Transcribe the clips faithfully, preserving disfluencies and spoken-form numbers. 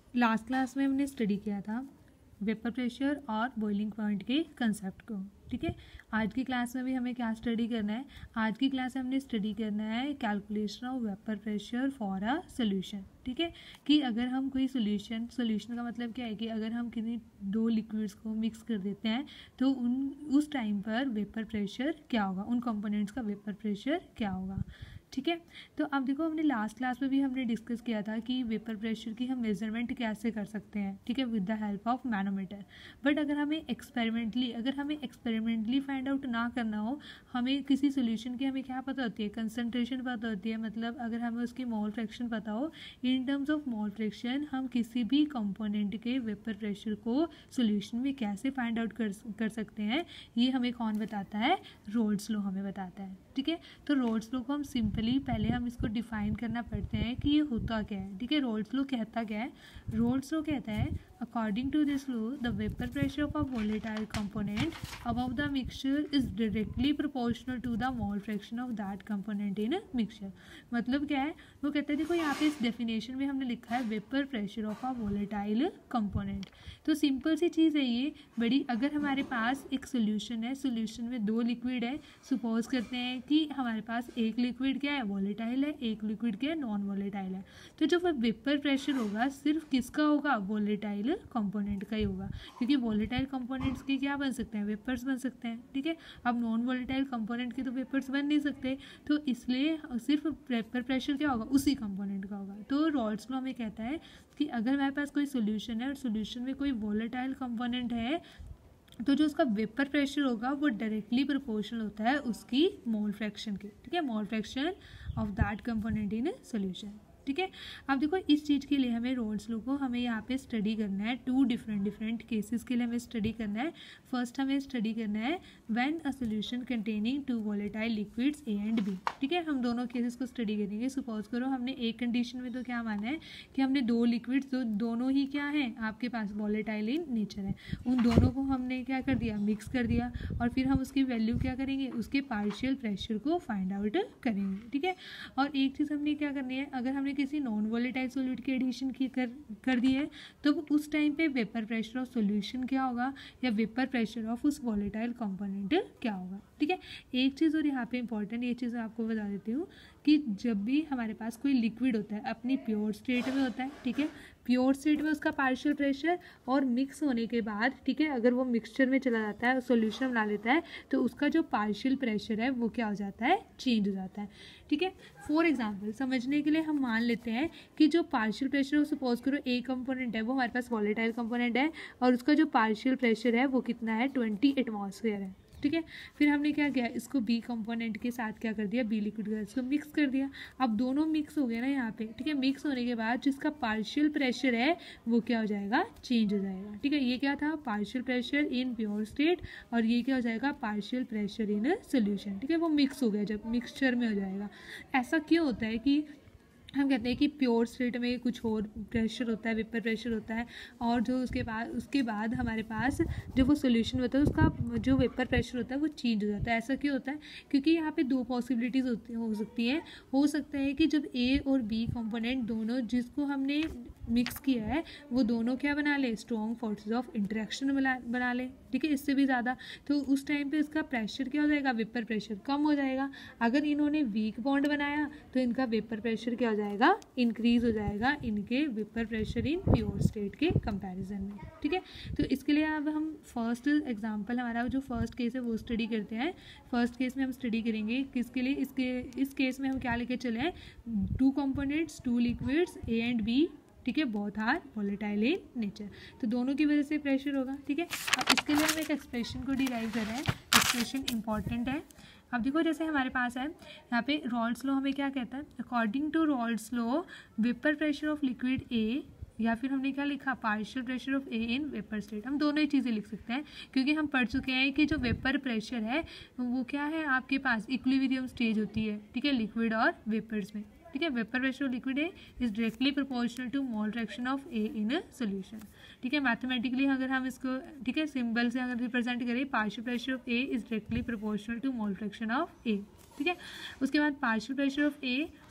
Last class में हमने study किया था वेपर प्रेशर और बॉइलिंग पॉइंट के कंसेप्ट को, ठीक है। आज की क्लास में भी हमें क्या स्टडी करना है, आज की क्लास में हमने स्टडी करना है calculation of vapour pressure for a solution, ठीक है। कि अगर हम कोई सोल्यूशन सोल्यूशन का मतलब क्या है कि अगर हम किसी दो लिक्विड्स को मिक्स कर देते हैं तो उन उस टाइम पर वेपर प्रेशर क्या होगा, उन कंपोनेंट्स का वेपर प्रेशर क्या होगा, ठीक है। तो अब देखो, हमने लास्ट क्लास में भी हमने डिस्कस किया था कि वेपर प्रेशर की हम मेजरमेंट कैसे कर सकते हैं, ठीक है, with the help of manometer. But अगर हमें एक्सपेरिमेंटली अगर हमें एक्सपेरिमेंटली फाइंड आउट ना करना हो, हमें किसी सोल्यूशन की हमें क्या पता होती है, कंसनट्रेशन पता होती है, मतलब अगर हमें उसकी मोल फ्रैक्शन पता हो, in terms of mole fraction हम किसी भी कंपोनेंट के वेपर प्रेशर को सोल्यूशन में कैसे फाइंड आउट कर कर सकते हैं, ये हमें कौन बताता है, रोल्स लॉ हमें बताता है, ठीक है। तो रोल्स लॉ को हम सिंपल पहले हम इसको डिफाइन करना पड़ते हैं कि ये होता क्या है, ठीक है। रोल्स लॉ कहता क्या है, रोल्स लॉ कहता है according to this law the vapour pressure of a volatile component above the mixture is directly proportional to the mole fraction of that component in mixture. मतलब क्या है, वो कहते हैं, देखो यहाँ पे इस डेफिनेशन में हमने लिखा है vapour pressure of a volatile component. तो सिंपल सी चीज़ है ये बड़ी, अगर हमारे पास एक सोल्यूशन है, सोल्यूशन में दो लिक्विड है, सपोज करते हैं कि हमारे पास एक लिक्विड क्या है, वोलेटाइल है, एक लिक्विड क्या है, नॉन वोलेटाइल है। तो जो वेपर प्रेशर होगा सिर्फ किसका होगा, वोलेटाइल कंपोनेंट का ही होगा, क्योंकि वोलेटाइल कंपोनेंट्स के क्या बन सकते हैं, वेपर्स बन सकते हैं, ठीक है। अब नॉन वोलेटाइल कंपोनेंट के तो वेपर्स बन नहीं सकते, तो इसलिए सिर्फ वेपर प्रेशर क्या होगा, उसी कंपोनेंट का होगा। तो रोल्स लॉ हमें कहता है कि अगर हमारे पास कोई सोल्यूशन है और सोल्यूशन में कोई वोलेटाइल कंपोनेंट है तो जो उसका वेपर प्रेशर होगा वो डायरेक्टली प्रोपोर्शनल होता है उसकी मोल फ्रैक्शन के, ठीक है, mole fraction of that component in solution, ठीक है। अब देखो, इस चीज़ के लिए हमें रोल्स लॉ को हमें यहाँ पे स्टडी करना है, टू डिफरेंट डिफरेंट केसेस के लिए हमें स्टडी करना है। फर्स्ट हमें स्टडी करना है when a solution containing two volatile liquids A and B, ठीक है। हम दोनों केसेस को स्टडी करेंगे। सपोज करो हमने एक कंडीशन में तो क्या माना है कि हमने दो लिक्विड्स, जो दोनों ही क्या हैं आपके पास वोलेटाइल इन नेचर है, उन दोनों को हमने क्या कर दिया, मिक्स कर दिया, और फिर हम उसकी वैल्यू क्या करेंगे, उसके पार्शियल प्रेशर को फाइंड आउट करेंगे, ठीक है। और एक चीज़ हमने क्या करनी है, अगर हमने किसी नॉन वोलेटाइल सॉल्यूट की एडिशन की कर कर दी है तो उस टाइम पे वेपर प्रेशर ऑफ सॉल्यूशन क्या होगा, या वेपर प्रेशर ऑफ उस वोलेटाइल कंपोनेंट क्या होगा, ठीक है। एक चीज़ और यहाँ पे इंपॉर्टेंट, ये चीज़ आपको बता देती हूँ कि जब भी हमारे पास कोई लिक्विड होता है अपनी प्योर स्टेट में होता है, ठीक है, प्योर स्टेट में उसका पार्शियल प्रेशर, और मिक्स होने के बाद, ठीक है, अगर वो मिक्सचर में चला जाता है, सॉल्यूशन बना लेता है, तो उसका जो पार्शियल प्रेशर है वो क्या हो जाता है, चेंज हो जाता है, ठीक है। फॉर एग्जांपल समझने के लिए हम मान लेते हैं कि जो पार्शियल प्रेशर है, सपोज करो ए कंपोनेंट है, वो हमारे पास वोलेटाइल कंपोनेंट है और उसका जो पार्शियल प्रेशर है वो कितना है, ट्वेंटी एटमॉस्फेयर है, ठीक है। फिर हमने क्या किया, इसको बी कंपोनेंट के साथ क्या कर दिया, बी लिक्विड का इसको मिक्स कर दिया। अब दोनों मिक्स हो गए ना यहाँ पे, ठीक है। मिक्स होने के बाद जिसका पार्शियल प्रेशर है वो क्या हो जाएगा, चेंज हो जाएगा, ठीक है। ये क्या था, partial pressure in pure state, और ये क्या हो जाएगा, पार्शियल प्रेशर इन सोल्यूशन, ठीक है। वो मिक्स हो गया, जब मिक्सचर में हो जाएगा। ऐसा क्यों होता है कि हम कहते हैं कि प्योर स्टेट में कुछ और प्रेशर होता है, वेपर प्रेशर होता है, और जो उसके बाद उसके बाद हमारे पास जो वो सोल्यूशन होता है उसका जो वेपर प्रेशर होता है वो चेंज हो जाता है। ऐसा क्यों होता है, क्योंकि यहाँ पे दो पॉसिबिलिटीज़ होती हो सकती हैं। हो सकता है कि जब ए और बी कंपोनेंट दोनों जिसको हमने मिक्स किया है वो दोनों क्या बना ले, स्ट्रॉन्ग फोर्सेस ऑफ इंटरेक्शन बना बना ले, ठीक है, इससे भी ज़्यादा, तो उस टाइम पे इसका प्रेशर क्या हो जाएगा, वेपर प्रेशर कम हो जाएगा। अगर इन्होंने वीक बॉन्ड बनाया तो इनका वेपर प्रेशर क्या हो जाएगा, इंक्रीज हो जाएगा इनके vapour pressure in pure state के कंपैरिजन में, ठीक है। तो इसके लिए अब हम फर्स्ट एग्जांपल, हमारा जो फर्स्ट केस है वो स्टडी करते हैं। फर्स्ट केस में हम स्टडी करेंगे किसके लिए, इसके इस केस में हम क्या लेके चले हैं, two components, two liquids A and B, ठीक है, both are volatile in nature, तो दोनों की वजह से प्रेशर होगा, ठीक है। अब इसके लिए हम एक एक्सप्रेशन को डिराइव कर रहे हैं, एक्सप्रेशन इंपॉर्टेंट है। अब देखो, जैसे हमारे पास है यहाँ पे रोल्स लॉ हमें क्या कहता है, according to Raoult's law vapour pressure of liquid A, या फिर हमने क्या लिखा, partial pressure of A in vapour state. हम दोनों ही चीज़ें लिख सकते हैं क्योंकि हम पढ़ चुके हैं कि जो वेपर प्रेशर है वो क्या है, आपके पास इक्विलिब्रियम स्टेज होती है, ठीक है, लिक्विड और वेपर्स में, ठीक है। Vapour pressure of liquid A is directly proportional to mole fraction of A in a solution, ठीक है। मैथमेटिकली अगर हम इसको, ठीक है, सिंबल से अगर रिप्रेजेंट करें, partial pressure of A is directly proportional to mole fraction of A, ठीक है। उसके बाद पार्शियल प्रेशर ऑफ ए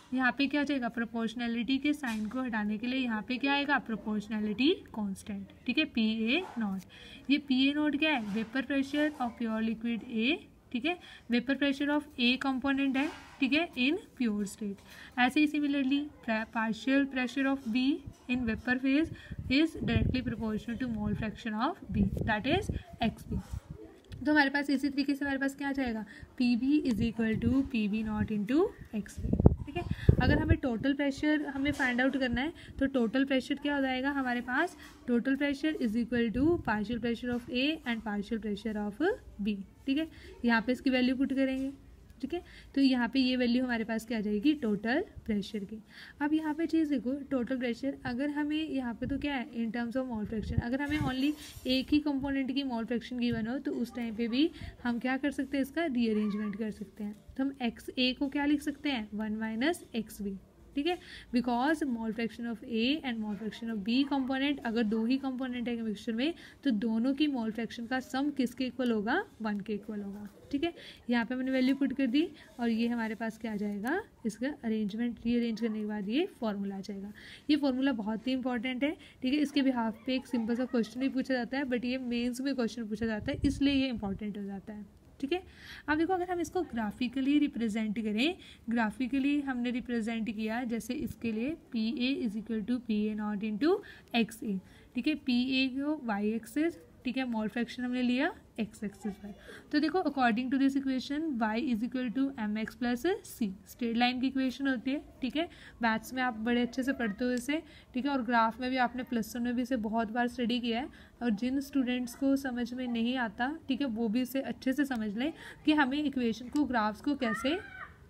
यहाँ पे क्या हो जाएगा, प्रोपोर्शनैलिटी के साइन को हटाने के लिए यहाँ पे क्या आएगा, प्रोपोर्शनैलिटी कांस्टेंट, ठीक है, पी ए नॉट। ये पी ए नॉट क्या है, vapour pressure of pure liquid A, ठीक है, vapour pressure of a component है, ठीक है, इन प्योर स्टेट। ऐसे ही similarly partial pressure of B in vapour phase is directly proportional to mole fraction of B, that is X B. तो हमारे पास इसी तरीके से हमारे पास क्या आ जाएगा, P B is equal to P B naught into X B, ठीक है। अगर हमें टोटल प्रेशर हमें फाइंड आउट करना है तो टोटल प्रेशर क्या हो जाएगा हमारे पास, total pressure is equal to partial pressure of A and partial pressure of B, ठीक है। यहाँ पे इसकी वैल्यू पुट करेंगे, ठीक है, तो यहाँ पे ये वैल्यू हमारे पास क्या आ जाएगी, टोटल प्रेशर की। अब यहाँ पे चीज़ देखो, टोटल प्रेशर अगर हमें यहाँ पे तो क्या है in terms of mole fraction, अगर हमें ओनली एक ही कंपोनेंट की मोल फ्रैक्शन गिवन हो तो उस टाइम पे भी हम क्या कर सकते हैं, इसका रीअरेंजमेंट कर सकते हैं। तो हम एक्स ए को क्या लिख सकते हैं, वन माइनस एक्स बी, ठीक है, because mole fraction of A and mole fraction of B component, अगर दो ही कंपोनेंट है मिक्सचर में तो दोनों की मोल फ्रैक्शन का सम किसके इक्वल होगा, वन के इक्वल होगा, ठीक है। यहाँ पे मैंने वैल्यू पुट कर दी और ये हमारे पास क्या आ जाएगा, इसका अरेंजमेंट रीअरेंज करने के बाद ये फॉर्मूला आ जाएगा। ये फॉर्मूला बहुत ही इंपॉर्टेंट है, ठीक है, इसके बिहाफ पे एक सिंपल सा क्वेश्चन भी पूछा जाता है, बट ये मेंस में क्वेश्चन पूछा जाता है, इसलिए ये इंपॉर्टेंट हो जाता है, ठीक है। अब देखो अगर हम इसको ग्राफिकली रिप्रेजेंट करें, ग्राफिकली हमने रिप्रेजेंट किया जैसे इसके लिए P A is equal to P A not into X A, ठीक है, पी ए को वाई एक्सिस, ठीक है, मोल फ्रैक्शन हमने लिया एक्स एक्सिस पर। तो देखो according to this equation Y is equal to M X plus C, straight line की इक्वेशन होती है, ठीक है, मैथ्स में आप बड़े अच्छे से पढ़ते हो इसे, ठीक है, और ग्राफ में भी आपने प्लस वन में भी इसे बहुत बार स्टडी किया है, और जिन स्टूडेंट्स को समझ में नहीं आता, ठीक है, वो भी इसे अच्छे से समझ लें कि हमें इक्वेशन को, ग्राफ्स को कैसे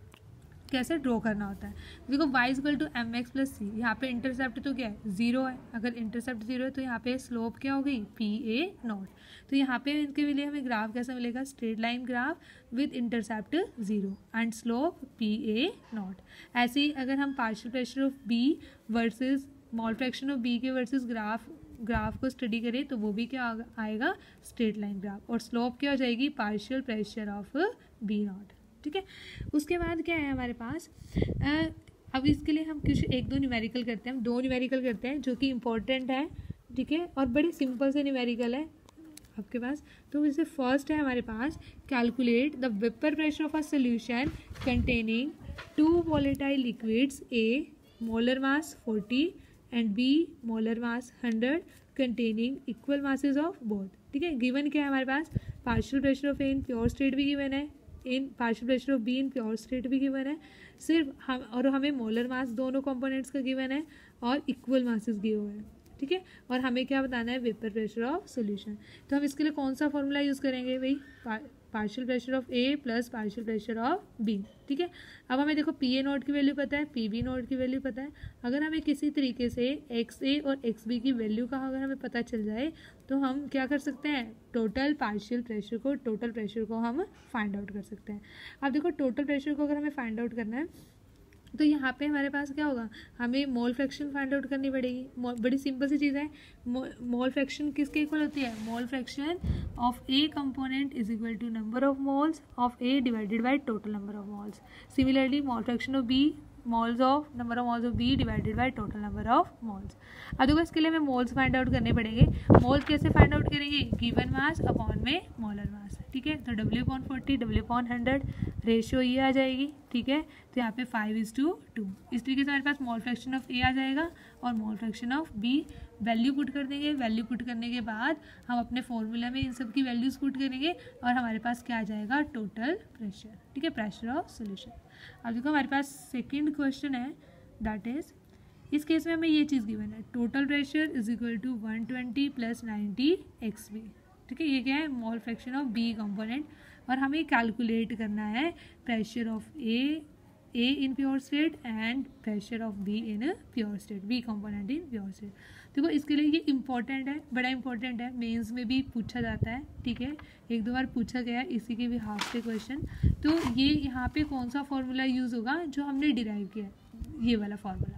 कैसे ड्रॉ करना होता है। देखो y equal to M X plus C, यहाँ पे इंटरसेप्ट तो क्या है, जीरो है, अगर इंटरसेप्ट जीरो है तो यहाँ पे स्लोप क्या हो गई, पी ए नॉट। तो यहाँ पे इनके लिए हमें ग्राफ कैसा मिलेगा, straight line graph with intercept zero and slope P A naught. ऐसे ही अगर हम partial pressure of B versus mole fraction of B के वर्सेज ग्राफ ग्राफ को स्टडी करें तो वो भी क्या आएगा, स्ट्रेट लाइन ग्राफ, और स्लोप क्या हो जाएगी, partial pressure of B naught, ठीक है। उसके बाद क्या है हमारे पास, आ, अब इसके लिए हम कुछ एक दो न्यूमेरिकल करते हैं, हम दो न्यूमेरिकल करते हैं जो कि इम्पोर्टेंट है, ठीक है, और बड़ी सिंपल से न्यूमेरिकल है आपके पास। तो जैसे फर्स्ट है हमारे पास, calculate the vapour pressure of a solution containing two volatile liquids, A molar mass forty and B molar mass hundred containing equal masses of both, ठीक है। गिवन क्या है हमारे पास, partial pressure of A in pure state भी given है, in partial pressure of B in pure state भी given है, सिर्फ हम और हमें मोलर मास दोनों कंपोनेंट्स का गिवन है और इक्वल मासेस दिए हुए हैं, ठीक है, और हमें क्या बताना है, वेपर प्रेशर ऑफ सॉल्यूशन। तो हम इसके लिए कौन सा फॉर्मूला यूज़ करेंगे भाई, partial pressure of A plus partial pressure of B, ठीक है। अब हमें देखो पी ए नोट की वैल्यू पता है, पी बी नोट की वैल्यू पता है, अगर हमें किसी तरीके से एक्स ए और एक्स बी की वैल्यू का अगर हमें पता चल जाए तो हम क्या कर सकते हैं, टोटल पार्शियल प्रेशर को टोटल प्रेशर को हम फाइंड आउट कर सकते हैं। अब देखो टोटल प्रेशर को अगर हमें फाइंड आउट करना है तो यहाँ पे हमारे पास क्या होगा, हमें मोल फ्रैक्शन फाइंड आउट करनी पड़ेगी। बड़ी सिंपल सी चीज़ है, मोल फ्रैक्शन किसके इक्वल होती है, mole fraction of a component is equal to number of moles of A divided by total number of moles. Similarly mole fraction of B moles of number of moles of B divided by total number of moles. अब देखो इसके लिए हमें moles find out करने पड़ेंगे। Moles कैसे find out करेंगे, given mass upon में मोलर मास, ठीक है। तो W upon forty W upon hundred, ratio ये आ जाएगी, ठीक है। तो यहाँ पे फाइव इज टू टू, इस तरीके से हमारे पास मोल फ्रैक्शन ऑफ ए आ जाएगा और mole fraction of B. Value put कर देंगे, वैल्यू पुट करने के बाद हम अपने फॉर्मूला में इन सब की वैल्यूज पुट करेंगे और हमारे पास क्या आ जाएगा, टोटल प्रेशर, ठीक है, प्रेशर ऑफ सॉल्यूशन। अब देखो हमारे पास सेकंड क्वेश्चन है, दैट इज इस केस में हमें ये चीज़ गिवन है, total pressure is equal to one twenty plus ninety X B, ठीक है। ये क्या है, mole fraction of B component, और हमें कैलकुलेट करना है pressure of A A in pure state and pressure of B in pure state, B component in pure state. देखो इसके लिए ये इंपॉर्टेंट है, बड़ा इंपॉर्टेंट है, मेंस में भी पूछा जाता है, ठीक है, एक दो बार पूछा गया इसी के भी हाफ से क्वेश्चन। तो ये यहाँ पे कौन सा फॉर्मूला यूज़ होगा, जो हमने डिराइव किया है, ये वाला formula,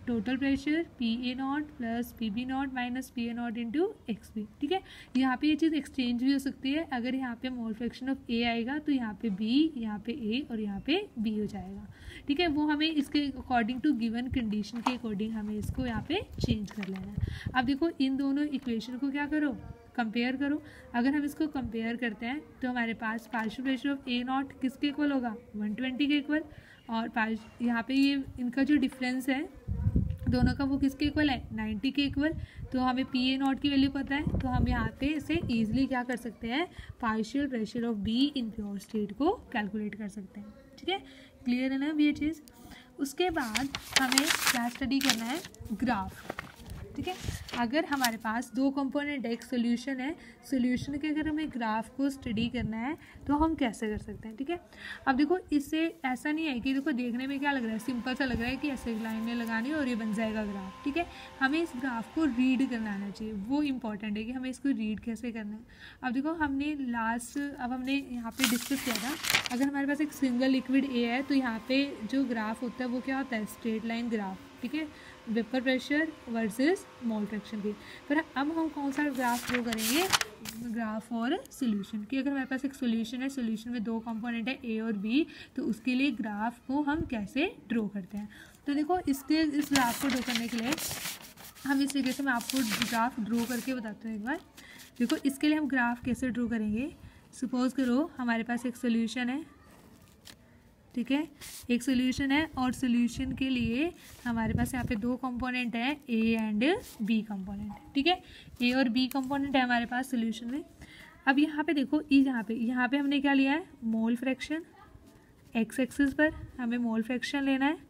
total pressure P A nought plus P B nought minus P A not into X B, ठीक है। यहाँ पे ये चीज़ एक्सचेंज भी हो सकती है, अगर यहाँ पे मोल फ्रैक्शन ऑफ ए आएगा तो यहाँ पे बी, यहाँ पे ए और यहाँ पे बी हो जाएगा, ठीक है। वो हमें इसके अकॉर्डिंग टू गिवन कंडीशन के अकॉर्डिंग हमें इसको यहाँ पे चेंज कर लेना है। अब देखो इन दोनों इक्वेशन को क्या करो, कंपेयर करो। अगर हम इसको कंपेयर करते हैं तो हमारे पास partial pressure of A nought किसके इक्वल होगा, वन ट्वेंटी के इक्वल, और पार्श यहाँ पे ये इनका जो डिफरेंस है दोनों का वो किसके इक्वल है, नाइन्टी के इक्वल। तो हमें पी ए नॉट की वैल्यू पता है, तो हम यहाँ पे इसे ईजिली क्या कर सकते हैं, partial pressure of B in pure state को कैलकुलेट कर सकते हैं, ठीक है। क्लियर है ना अब ये चीज़। उसके बाद हमें क्या स्टडी करना है, ग्राफ, ठीक है। अगर हमारे पास दो कंपोनेंट है, एक सोल्यूशन है, सोल्यूशन के अगर हमें ग्राफ को स्टडी करना है तो हम कैसे कर सकते हैं, ठीक है। अब देखो इससे ऐसा नहीं है कि देखो देखने में क्या लग रहा है, सिंपल सा लग रहा है कि ऐसे लाइनें लगानी और ये बन जाएगा ग्राफ, ठीक है। हमें इस ग्राफ को रीड करना आना चाहिए, वो इंपॉर्टेंट है कि हमें इसको रीड कैसे करना है। अब देखो हमने लास्ट अब हमने यहाँ पे डिस्कस किया था, अगर हमारे पास एक सिंगल लिक्विड ए है तो यहाँ पे जो ग्राफ होता है वो क्या होता है, स्ट्रेट लाइन ग्राफ, ठीक है, vapour pressure versus mole fraction की। फिर अब हम कौन सा ग्राफ ड्रॉ करेंगे, ग्राफ और सोल्यूशन की। अगर हमारे पास एक सोल्यूशन है, सोल्यूशन में दो कंपोनेंट है ए और बी, तो उसके लिए ग्राफ को हम कैसे ड्रॉ करते हैं। तो देखो इसके इस ग्राफ को ड्रॉ करने के लिए हम इस तरीके से मैं आपको ग्राफ ड्रॉ करके बताती हूँ एक बार। देखो इसके लिए हम ग्राफ कैसे ड्रॉ करेंगे, सपोज करो हमारे पास एक सोल्यूशन है, ठीक है, एक सोल्यूशन है और सोल्यूशन के लिए हमारे पास यहाँ पे दो कंपोनेंट है, ए एंड बी कंपोनेंट, ठीक है। ए और बी कंपोनेंट है हमारे पास सोल्यूशन में। अब यहाँ पे देखो ई यहाँ पे यहाँ पे हमने क्या लिया है, मोल फ्रैक्शन, एक्स एक्सिस पर हमें मोल फ्रैक्शन लेना है,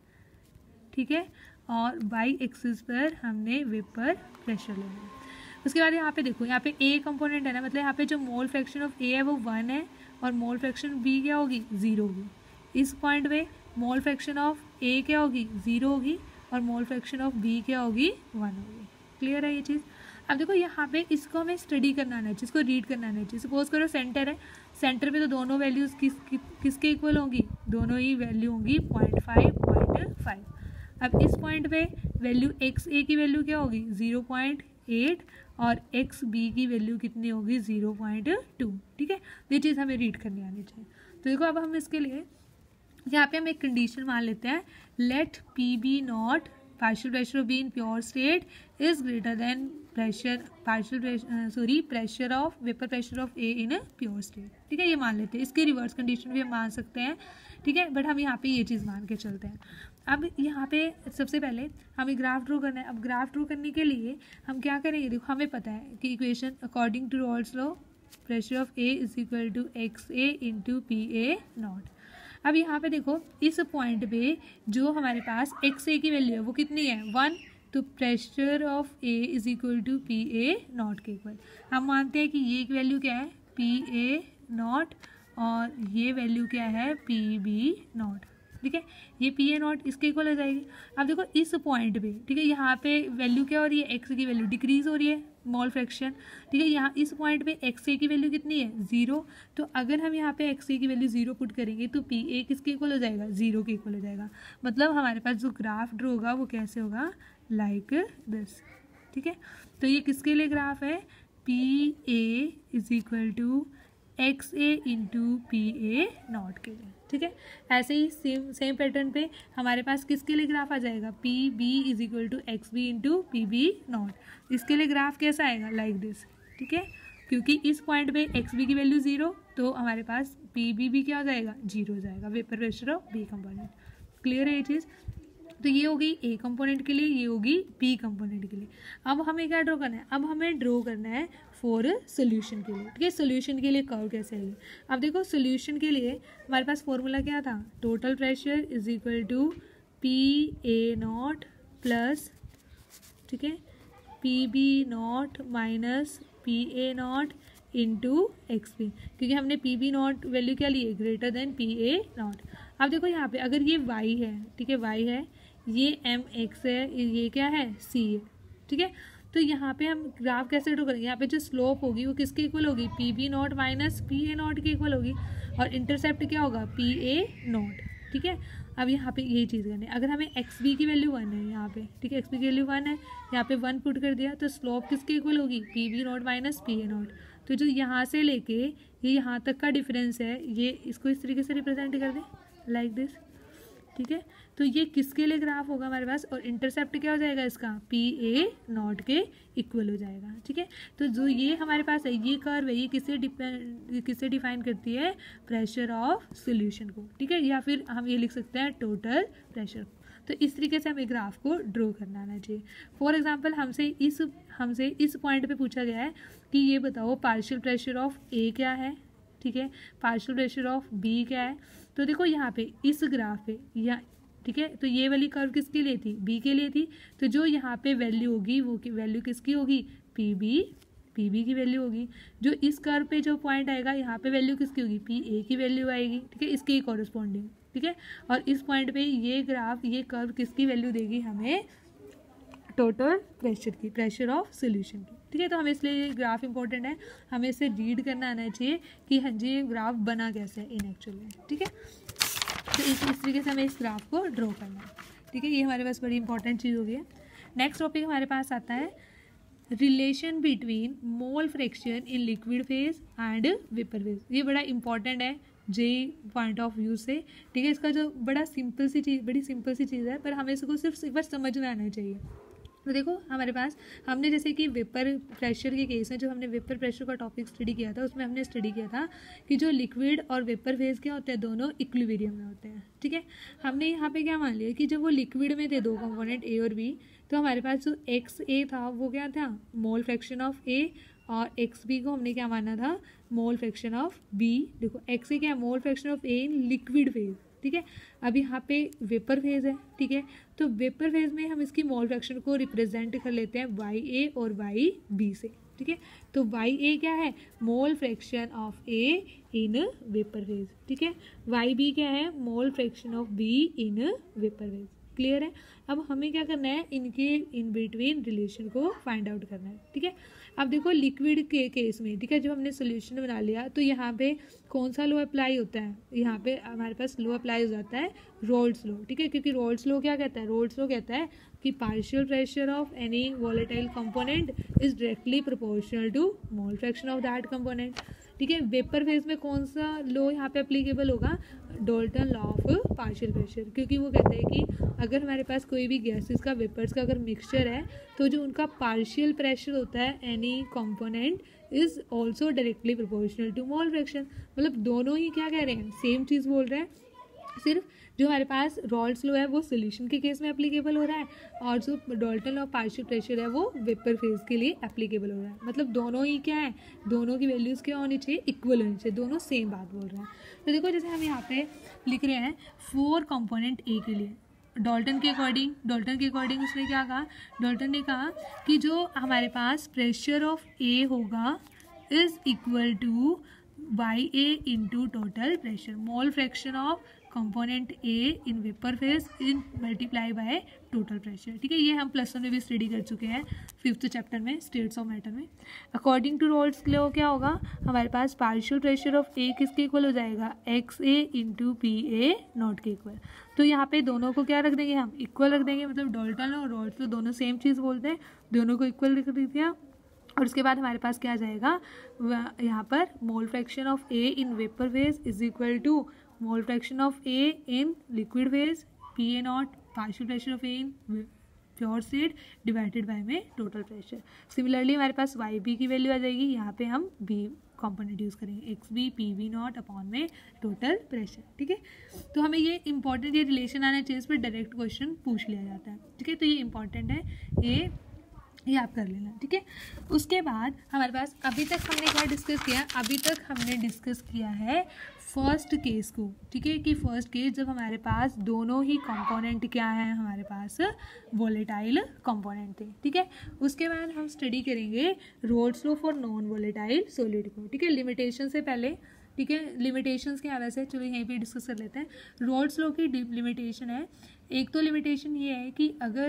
ठीक है, और वाई एक्सिस पर हमने वेपर प्रेशर लेना है। उसके बाद यहाँ पे देखो यहाँ पे ए कंपोनेंट है ना, मतलब यहाँ पे जो मोल फ्रैक्शन ऑफ ए है वो वन है और मोल फ्रैक्शन बी क्या होगी, ज़ीरो होगी। इस पॉइंट पे मोल फ्रैक्शन ऑफ ए क्या होगी, ज़ीरो होगी, और मोल फ्रैक्शन ऑफ बी क्या होगी, वन होगी। क्लियर है ये चीज़। अब देखो यहाँ पे इसको हमें स्टडी करना आना चाहिए, इसको रीड करना आना चाहिए। सपोज करो सेंटर है, सेंटर पे तो दोनों वैल्यूज़ किस कि, किसके इक्वल होंगी, दोनों ही वैल्यू होंगी पॉइंट फाइव पॉइंट फाइव। अब इस पॉइंट पे वैल्यू एक्स ए की वैल्यू क्या होगी, ज़ीरो पॉइंट एट, और एक्स बी की वैल्यू कितनी होगी, ज़ीरो पॉइंट टू, ठीक है। ये चीज़ हमें रीड करनी आनी चाहिए। तो देखो अब हम इसके लिए यहाँ पे हम एक कंडीशन मान लेते हैं, let P B nought partial pressure of B in pure state is greater than pressure partial sorry pressure of vapour pressure of A in pure state, ठीक है। ये मान लेते हैं, इसके रिवर्स कंडीशन भी हम मान सकते हैं, ठीक है, बट हम यहाँ पे ये चीज़ मान के चलते हैं। अब यहाँ पे सबसे पहले हमें ग्राफ ड्रॉ करना है। अब ग्राफ ड्रॉ करने के लिए हम क्या करेंगे, देखो हमें पता है कि equation according to Raoult's law pressure of A is equal to X A into P A nought. अब यहाँ पे देखो इस पॉइंट पे जो हमारे पास एक्स ए की वैल्यू है वो कितनी है, वन, तो pressure of A is equal to P A nought के इक्वल। हम मानते हैं कि ये एक वैल्यू क्या है, पी ए नॉट, और ये वैल्यू क्या है, पी बी नॉट, ठीक है। ये पी ए नॉट इसके इक्वल हो जाएगी। अब देखो इस पॉइंट पे, ठीक है, यहाँ पे वैल्यू क्या हो रही है, एक्स की वैल्यू डिक्रीज हो रही है, मोल फ्रैक्शन, ठीक है। यहाँ इस पॉइंट पे एक्स ए की वैल्यू कितनी है, जीरो, तो अगर हम यहाँ पे एक्स ए की वैल्यू जीरो पुट करेंगे तो पी ए किसके इक्वल हो जाएगा, जीरो के इक्वल हो जाएगा। मतलब हमारे पास जो ग्राफ ड्रॉ होगा वो कैसे होगा, लाइक दिस, ठीक है। तो ये किसके लिए ग्राफ है, P A is equal to X A into P A nought के लिए, ठीक है। ऐसे ही सेम सेम पैटर्न पे हमारे पास किसके लिए ग्राफ आ जाएगा, P B is equal to X B into P B nought. इसके लिए ग्राफ कैसा आएगा, लाइक दिस, ठीक है, क्योंकि इस पॉइंट पे एक्स बी की वैल्यू जीरो, तो हमारे पास पी बी भी क्या हो जाएगा, जीरो हो जाएगा, vapour pressure of B component. Clear है ये चीज़। तो ये होगी ए कंपोनेंट के लिए, ये होगी बी कंपोनेंट के लिए। अब हमें क्या ड्रॉ करना है, अब हमें ड्रॉ करना है फॉर सोल्यूशन के लिए, ठीक है। सोल्यूशन के लिए कर्व कैसे है। अब देखो सोल्यूशन के लिए हमारे पास फॉर्मूला क्या था, total pressure is equal to P A nought plus, ठीक है, P B nought minus P A not into X P, क्योंकि हमने पी बी नॉट वैल्यू क्या ली है, greater than P A nought. अब देखो यहाँ पे अगर ये वाई है, ठीक है, वाई है, ये एम एक्स है, ये क्या है, सी है, ठीक है। तो यहाँ पे हम ग्राफ कैसे ड्रॉ करेंगे, यहाँ पे जो स्लोप होगी वो किसके इक्वल होगी, P B nought minus P A nought के इक्वल होगी, और इंटरसेप्ट क्या होगा, पी ए नॉट, ठीक है। अब यहाँ पे यही चीज़ करनी है। अगर हमें एक्स बी की वैल्यू वन है यहाँ पे, ठीक है, एक्स बी की वैल्यू वन है, यहाँ पे वन पुट कर दिया, तो स्लोप किसके इक्वल होगी, P B nought minus P A nought. तो जो यहाँ से लेके ये यहाँ तक का डिफरेंस है, ये इसको इस तरीके से रिप्रेजेंट कर दें लाइक दिस, ठीक है। तो ये किसके लिए ग्राफ होगा हमारे पास, और इंटरसेप्ट क्या हो जाएगा इसका, पी ए नॉट के इक्वल हो जाएगा, ठीक है। तो जो ये हमारे पास है, ये कर्व है, ये किससे डिपेंड किससे डिफाइन करती है, प्रेशर ऑफ सॉल्यूशन को, ठीक है, या फिर हम ये लिख सकते हैं टोटल प्रेशर। तो इस तरीके से हमें ग्राफ को ड्रॉ करना आना चाहिए। फॉर एग्जांपल हमसे इस हमसे इस पॉइंट पे पूछा गया है कि ये बताओ पार्शियल प्रेशर ऑफ ए क्या है, ठीक है, पार्शियल प्रेशर ऑफ बी क्या है। तो देखो यहाँ पे इस ग्राफ पे या, ठीक है, तो ये वाली कर्व किसके लिए थी, बी के लिए थी। तो जो यहाँ पे वैल्यू होगी वो वैल्यू किसकी होगी, पी बी पी बी की वैल्यू होगी। जो इस कर्व पे जो पॉइंट आएगा यहाँ पे वैल्यू किसकी होगी, पी ए की वैल्यू आएगी, ठीक है, इसके कॉरस्पॉन्डिंग, ठीक है। और इस पॉइंट पे ये ग्राफ ये कर्व किसकी वैल्यू देगी हमें, टोटल प्रेशर की, प्रेशर ऑफ सॉल्यूशन की, ठीक है। तो हमें इसलिए ये ग्राफ इंपॉर्टेंट है, हमें इसे रीड करना आना चाहिए कि हाँ जी ये ग्राफ बना कैसे है इन एक्चुअल में, ठीक है। तो इस इस तरीके से हमें इस ग्राफ को ड्रॉ करना है, ठीक है। ये हमारे पास बड़ी इंपॉर्टेंट चीज़ हो गई है। नेक्स्ट टॉपिक हमारे पास आता है relation between mole fraction in liquid phase and vapour phase. ये बड़ा इंपॉर्टेंट है जे पॉइंट ऑफ व्यू से, ठीक है। इसका जो बड़ा सिंपल सी चीज़ बड़ी सिंपल सी चीज़ है, पर हमें इसको सिर्फ एक बार समझ में आना चाहिए। तो देखो हमारे पास हमने जैसे कि वेपर प्रेशर के केस में जो हमने वेपर प्रेशर का टॉपिक स्टडी किया था, उसमें हमने स्टडी किया था कि जो लिक्विड और वेपर फेज क्या होते हैं, दोनों इक्विलिब्रियम में होते हैं, ठीक है। हमने यहाँ पे क्या मान लिया कि जब वो लिक्विड में थे दो कंपोनेंट ए और बी, तो हमारे पास जो एक्स ए था वो क्या था, मोल फ्रैक्शन ऑफ ए, और एक्स बी को हमने क्या माना था, मोल फ्रैक्शन ऑफ बी। देखो एक्स ए क्या है, mole fraction of A in liquid phase, ठीक है। अब यहाँ पे वेपर फेज है, ठीक है, तो वेपर फेज में हम इसकी मोल फ्रैक्शन को रिप्रेजेंट कर लेते हैं वाई ए और वाई बी से, ठीक है। तो वाई ए क्या है, mole fraction of A in vapour phase, ठीक है। वाई बी क्या है, mole fraction of B in vapour phase. Clear है। अब हमें क्या करना है, इनके इन बिटवीन रिलेशन को फाइंड आउट करना है, ठीक है। अब देखो लिक्विड के केस में, ठीक है, जब हमने सोल्यूशन बना लिया तो यहाँ पे कौन सा लॉ अप्लाई होता है, यहाँ पे हमारे पास लॉ अप्लाई हो जाता है रोल्स लॉ, ठीक है। क्योंकि रोल्स लॉ क्या कहता है, रोल्स लॉ कहता है कि partial pressure of any volatile component is directly proportional to mole fraction of that component, ठीक है। वेपर फेज में कौन सा लॉ यहाँ पे एप्लीकेबल होगा, Dalton law of partial pressure, क्योंकि वो कहते हैं कि अगर हमारे पास कोई भी गैसेस का वेपर्स का अगर मिक्सचर है तो जो उनका पार्शियल प्रेशर होता है any component is also directly proportional to mole fraction. मतलब दोनों ही क्या कह रहे हैं, सेम चीज़ बोल रहे हैं, सिर्फ जो हमारे पास रॉल्स लॉ है वो सोल्यूशन के केस में एप्लीकेबल हो रहा है, और जो Dalton law of partial pressure है वो वेपर फेज के लिए एप्लीकेबल हो रहा है। मतलब दोनों ही क्या है, दोनों की वैल्यूज़ क्या होनी चाहिए, इक्वल होनी चाहिए, दोनों सेम बात बोल रहे हैं। तो देखो जैसे हम यहाँ पे लिख रहे हैं फोर कंपोनेंट ए के लिए, डाल्टन के अकॉर्डिंग डाल्टन के अकॉर्डिंग उसने क्या कहा, डाल्टन ने कहा कि जो हमारे पास प्रेशर ऑफ ए होगा is equal to Y A into total pressure, mole fraction of component A in vapour phase in multiply by total pressure, ठीक है। ये हम प्लस वन में भी स्टडी कर चुके हैं फिफ्थ चैप्टर में स्टेट्स ऑफ मैटर में। अकॉर्डिंग टू रोल्स लॉ क्या होगा, हमारे पास पार्शियल प्रेशर ऑफ ए किसके इक्वल हो जाएगा, X A into P A nought के इक्वल। तो यहाँ पे दोनों को क्या रख देंगे, हम इक्वल रख देंगे, मतलब डाल्टन और रोल्स लॉ दोनों सेम चीज़ बोलते हैं, दोनों को इक्वल रख दिया। और उसके बाद हमारे पास क्या आ जाएगा, यहाँ पर mole fraction of A in vapour phase is equal to mole fraction of A in liquid phase P A nought partial pressure of A in pure state divided by में टोटल प्रेशर। सिमिलरली हमारे पास Y B की value आ जाएगी, यहाँ पे हम B component use करेंगे, X B P B nought upon में टोटल प्रेशर, ठीक है। तो हमें ये इंपॉर्टेंट ये रिलेशन आना चाहिए, इस पर डायरेक्ट क्वेश्चन पूछ लिया जाता है, ठीक है। तो ये इंपॉर्टेंट है, ये ये आप कर लेना, ठीक है। उसके बाद हमारे पास अभी तक हमने क्या डिस्कस किया, अभी तक हमने डिस्कस किया है फर्स्ट केस को, ठीक है, कि फर्स्ट केस जब हमारे पास दोनों ही कंपोनेंट क्या हैं, हमारे पास वोलेटाइल कंपोनेंट थे, ठीक है। उसके बाद हम स्टडी करेंगे Raoult's law for non volatile solid को, ठीक है। लिमिटेशन से पहले, ठीक है, लिमिटेशंस क्या वैसे चलो यहीं पे डिस्कस कर लेते हैं। रोल्स लॉ की लिमिटेशन है, एक तो लिमिटेशन ये है कि अगर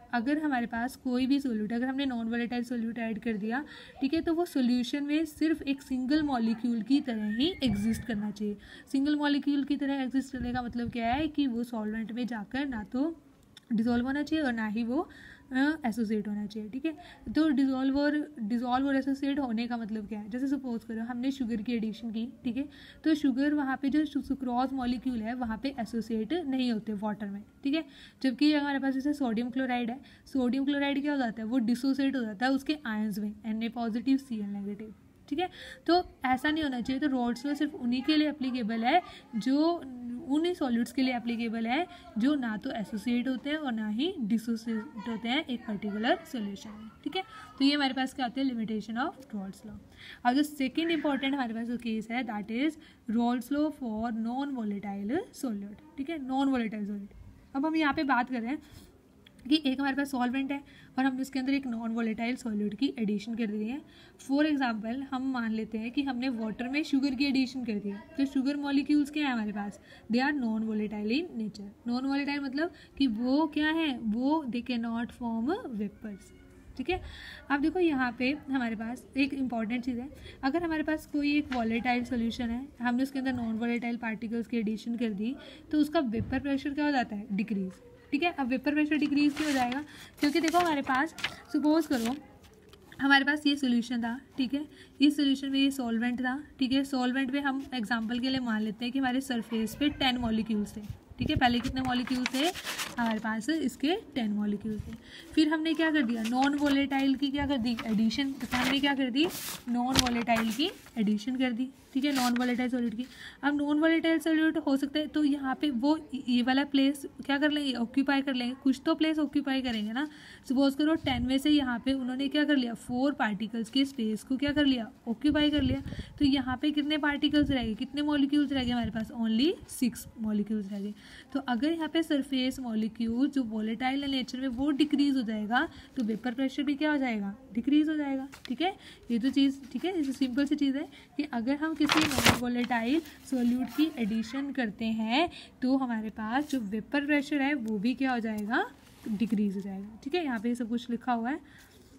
अगर हमारे पास कोई भी सोल्यूट, अगर हमने नॉन वोलेटाइल सोल्यूट ऐड कर दिया, ठीक है, तो वो सोल्यूशन में सिर्फ एक सिंगल मॉलिक्यूल की तरह ही एग्जिस्ट करना चाहिए। सिंगल मॉलिक्यूल की तरह एग्जिस्ट करने का मतलब क्या है कि वो सॉल्वेंट में जाकर ना तो डिसॉल्व होना चाहिए और ना ही वो एसोसिएट होना चाहिए, ठीक है। तो डिसॉल्व और डिसॉल्व और एसोसिएट होने का मतलब क्या है, जैसे सपोज करो हमने शुगर की एडिशन की, ठीक है, तो शुगर वहाँ पे जो सुक्रोज मॉलिक्यूल है वहाँ पे एसोसिएट नहीं होते वाटर में, ठीक है। जबकि हमारे पास जैसे सोडियम क्लोराइड है, सोडियम क्लोराइड क्या हो जाता है, वो डिसोसिएट हो जाता है उसके आयंस में, N A positive C L negative, ठीक है। तो ऐसा नहीं होना चाहिए। तो रॉल्स लॉ सिर्फ उन्हीं के लिए एप्लीकेबल है जो उन्हीं सॉल्यूट्स के लिए एप्लीकेबल है जो ना तो एसोसिएट होते हैं और ना ही डिसोसिएट होते हैं एक पर्टिकुलर सॉल्यूशन में, ठीक है। तो ये हमारे पास क्या होता है, लिमिटेशन ऑफ रॉल्स लॉ। और जो सेकंड इंपॉर्टेंट हमारे पास जो केस है that is Raoult's law for non volatile solute, ठीक है, नॉन वोलेटाइल सॉल्यूट। अब हम यहाँ पे बात कर रहे हैं कि एक हमारे पास सॉल्वेंट है और हमने उसके अंदर एक नॉन वोलेटाइल सॉल्यूट की एडिशन कर दी है। फॉर एग्जांपल हम मान लेते हैं कि हमने वाटर में शुगर की एडिशन कर दी है, तो शुगर मॉलिक्यूल्स क्या है हमारे पास, they are non volatile in nature. Non volatile मतलब कि वो क्या है, वो they can not form vapours, ठीक है। अब देखो यहाँ पे हमारे पास एक इंपॉर्टेंट चीज़ है, अगर हमारे पास कोई एक वॉलेटाइल सोल्यूशन है, हमने उसके अंदर नॉन वोलेटाइल पार्टिकल्स की एडिशन कर दी, तो उसका वेपर प्रेशर क्या हो जाता है, डिक्रीज, ठीक है। अब वेपर प्रेशर डिक्रीज क्यों हो जाएगा, क्योंकि देखो हमारे पास सपोज करो हमारे पास ये सोल्यूशन था, ठीक है, इस सोल्यूशन में ये सॉल्वेंट था, ठीक है। सॉल्वेंट में हम एग्जांपल के लिए मान लेते हैं कि हमारे सरफेस पे टेन मॉलिक्यूल्स थे, ठीक है। पहले कितने मॉलिक्यूल्स थे हमारे पास, इसके टेन मॉलिक्यूल्स थे। फिर हमने क्या कर दिया, नॉन वोलेटाइल की क्या कर दी, एडिशन, तो हमने क्या कर दी, नॉन वोलेटाइल की एडिशन कर दी, ठीक है, नॉन वोलेटाइल सॉल्यूट की। अब नॉन वोलेटाइल सॉल्यूट हो सकता है तो यहाँ पे वो ये वाला प्लेस क्या कर लेंगे, ऑक्यूपाई कर लेंगे, कुछ तो प्लेस ऑक्यूपाई करेंगे ना। सपोज करो टेन में से यहाँ पे उन्होंने क्या कर लिया, फोर पार्टिकल्स के स्पेस को क्या कर लिया, ऑक्यूपाई कर लिया। तो यहाँ पे कितने पार्टिकल्स रह गए, कितने मॉलिक्यूल्स रह गए हमारे पास, ओनली सिक्स मॉलिक्यूल्स रह गए। तो अगर यहाँ पे सरफेस मॉलिक्यूल जो वोलेटाइल है नेचर में वो डिक्रीज हो जाएगा तो वेपर प्रेशर भी क्या हो जाएगा, डिक्रीज हो जाएगा, ठीक है। ये तो चीज़, ठीक है, ये सिंपल सी चीज़ है कि अगर हम किसी नॉन वोलेटाइल सॉल्यूट की एडिशन करते हैं तो हमारे पास जो वेपर प्रेशर है वो भी क्या हो जाएगा, डिक्रीज हो जाएगा, ठीक है। यहाँ पे सब कुछ लिखा हुआ है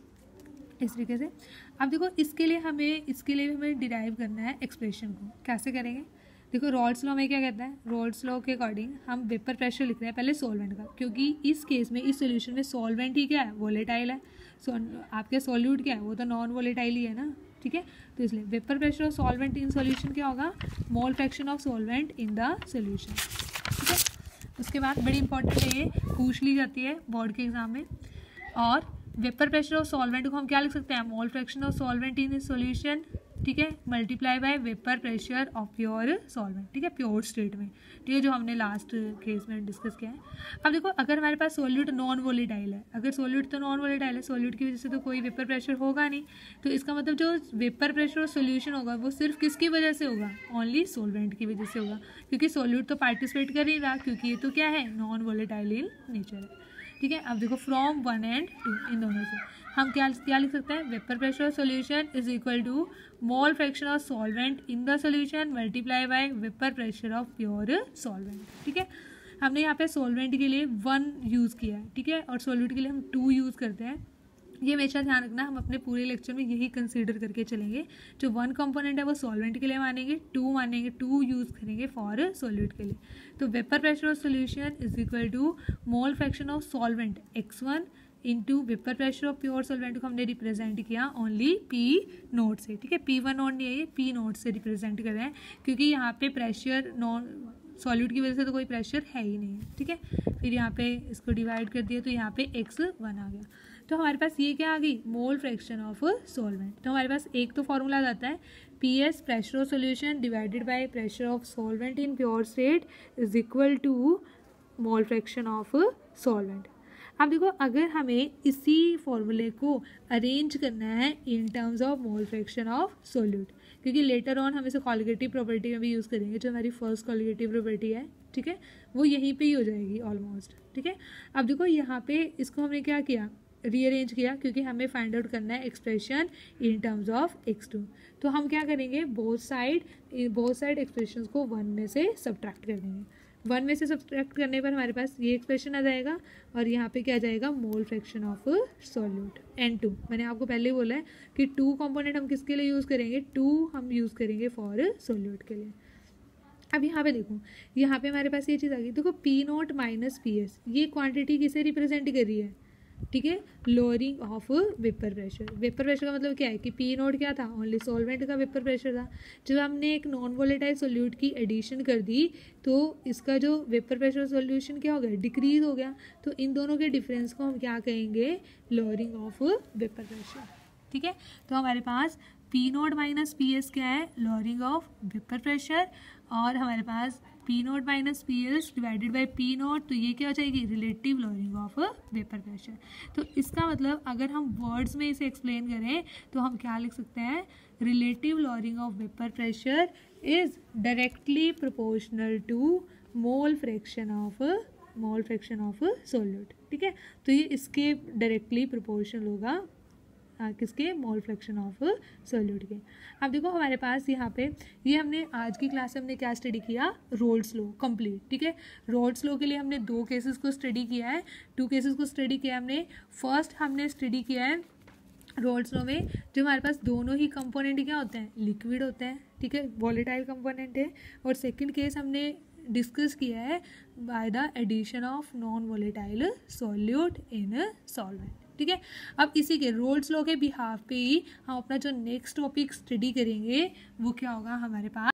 इस तरीके से। अब देखो इसके लिए हमें इसके लिए हमें डिराइव करना है एक्सप्रेशन को, कैसे करेंगे, देखो रॉल्स लॉ में क्या कहता है, रॉल्स लॉ के अकॉर्डिंग हम वेपर प्रेशर लिख रहे हैं पहले सॉल्वेंट का, क्योंकि इस केस में इस सोल्यूशन में सॉल्वेंट ही क्या है, वोलेटाइल है। सो आपके सॉल्यूट क्या है, वो तो नॉन वोलेटाइल ही है ना, ठीक है। तो इसलिए vapour pressure of solvent in solution क्या होगा, mole fraction of solvent in the solution, ठीक है। उसके बाद बड़ी इंपॉर्टेंट है, ये पूछ ली जाती है बोर्ड के एग्जाम में। और वेपर प्रेशर ऑफ सॉल्वेंट को हम क्या लिख सकते हैं, mole fraction of solvent in solution, ठीक है, multiply by vapour pressure of pure solvent, ठीक है, प्योर स्टेट में, ठीक है, जो हमने लास्ट केस में डिस्कस किया है। अब देखो अगर हमारे पास सॉल्यूट नॉन वोलेटाइल है, अगर सॉल्यूट तो नॉन वोलेटाइल है, सॉल्यूट की वजह से तो कोई वेपर प्रेशर होगा नहीं, तो इसका मतलब जो वेपर प्रेशर और सोल्यूशन होगा वो सिर्फ किसकी वजह से होगा, ओनली सॉल्वेंट की वजह से होगा, क्योंकि सॉल्यूट तो पार्टिसिपेट कर ही रहा, क्योंकि ये तो क्या है, नॉन वोलेटाइल इन नेचर है, ठीक है। अब देखो फ्रॉम वन एंड टू, इन दोनों से हम क्या क्या लिख सकते हैं, vapour pressure of solution is equal to mole fraction of solvent in the solution multiply by vapour pressure of pure solvent, ठीक है। हमने यहाँ पे सॉल्वेंट के लिए वन यूज़ किया है, ठीक है, और सॉल्यूट के लिए हम टू यूज़ करते हैं। ये हमेशा ध्यान रखना, हम अपने पूरे लेक्चर में यही कंसीडर करके चलेंगे, जो वन कंपोनेंट है वो सॉल्वेंट के लिए मानेंगे, टू मानेंगे, टू यूज़ करेंगे फॉर सॉल्यूट के लिए। तो vapour pressure of solution is equal to mole fraction of solvent X one into vapour pressure of pure solvent को हमने रिप्रेजेंट किया ओनली पी नोट से, ठीक है, पी वन नोट नहीं है, ये पी नोट से रिप्रेजेंट कर रहे हैं, क्योंकि यहाँ पे प्रेशर नॉन सॉल्यूट की वजह से तो कोई प्रेशर है ही नहीं है, ठीक है। फिर यहाँ पे इसको डिवाइड कर दिया तो यहाँ पे एक्स वन आ गया, तो हमारे पास ये क्या आ गई, मोल फ्रैक्शन ऑफ सॉल्वेंट। तो हमारे पास एक तो फॉर्मूला आता है P S pressure of solution divided by pressure of solvent in pure state is equal to mole fraction of solvent. अब देखो अगर हमें इसी फॉर्मूले को अरेंज करना है in terms of mole fraction of solute, क्योंकि लेटर ऑन हम इसे कॉलिगेटिव प्रॉपर्टी में भी यूज़ करेंगे, जो हमारी फर्स्ट कॉलिगेटिव प्रॉपर्टी है, ठीक है, वो यहीं पे ही हो जाएगी ऑलमोस्ट, ठीक है। अब देखो यहाँ पे इसको हमने क्या किया, रीअरेंज किया, क्योंकि हमें फाइंड आउट करना है expression in terms of X two. तो हम क्या करेंगे, both side both side expressions को वन में से सब्ट्रैक्ट कर देंगे। वन में से सब्ट्रैक्ट करने पर हमारे पास ये एक्सप्रेशन आ जाएगा और यहाँ पे क्या आ जाएगा, mole fraction of solute n two. मैंने आपको पहले ही बोला है कि टू कंपोनेंट हम किसके लिए यूज़ करेंगे, टू हम यूज़ करेंगे फॉर सॉल्यूट के लिए। अब यहाँ पे देखो, यहाँ पे हमारे पास ये चीज़ आ गई, देखो P nought minus P S, ये क्वांटिटी किसे रिप्रेजेंट कर रही है, ठीक है, lowering of vapour pressure. Vapour pressure का मतलब क्या है कि पी नोट क्या था, ओनली सॉल्वेंट का वेपर प्रेशर था। जब हमने एक नॉन वोलेटाइल सोल्यूट की एडिशन कर दी तो इसका जो वेपर प्रेशर सॉल्यूशन क्या हो गया, डिक्रीज हो गया। तो इन दोनों के डिफरेंस को हम क्या कहेंगे, लोअरिंग ऑफ वेपर प्रेशर, ठीक है। तो हमारे पास P nought minus P S क्या है, लोअरिंग ऑफ वेपर प्रेशर, और हमारे पास P nought minus P S divided by P nought, तो ये क्या हो जाएगी, relative lowering of vapour pressure. तो इसका मतलब अगर हम वर्ड्स में इसे एक्सप्लेन करें तो हम क्या लिख सकते हैं, relative lowering of vapour pressure is directly proportional to mole fraction of mole fraction of solute, ठीक है। तो ये इसके डायरेक्टली प्रोपोर्शनल होगा आ, किसके, मोल फ्रैक्शन ऑफ सॉल्यूट के। अब देखो हमारे पास यहाँ पे ये हमने आज की क्लास में हमने क्या स्टडी किया, रोल्स लॉ कंप्लीट, ठीक है। रोल्स लॉ के लिए हमने दो केसेस को स्टडी किया है, टू केसेस को स्टडी किया है हमने। फर्स्ट हमने स्टडी किया है रोल्स लॉ में जो हमारे पास दोनों ही कंपोनेंट क्या होते हैं, लिक्विड होते हैं, ठीक है, वॉलेटाइल कंपोनेंट है। और सेकेंड केस हमने डिस्कस किया है by the addition of non volatile solute in solvent, ठीक है। अब इसी के रोल्स लॉ के बिहाफ पे ही हम अपना जो नेक्स्ट टॉपिक स्टडी करेंगे वो क्या होगा हमारे पास,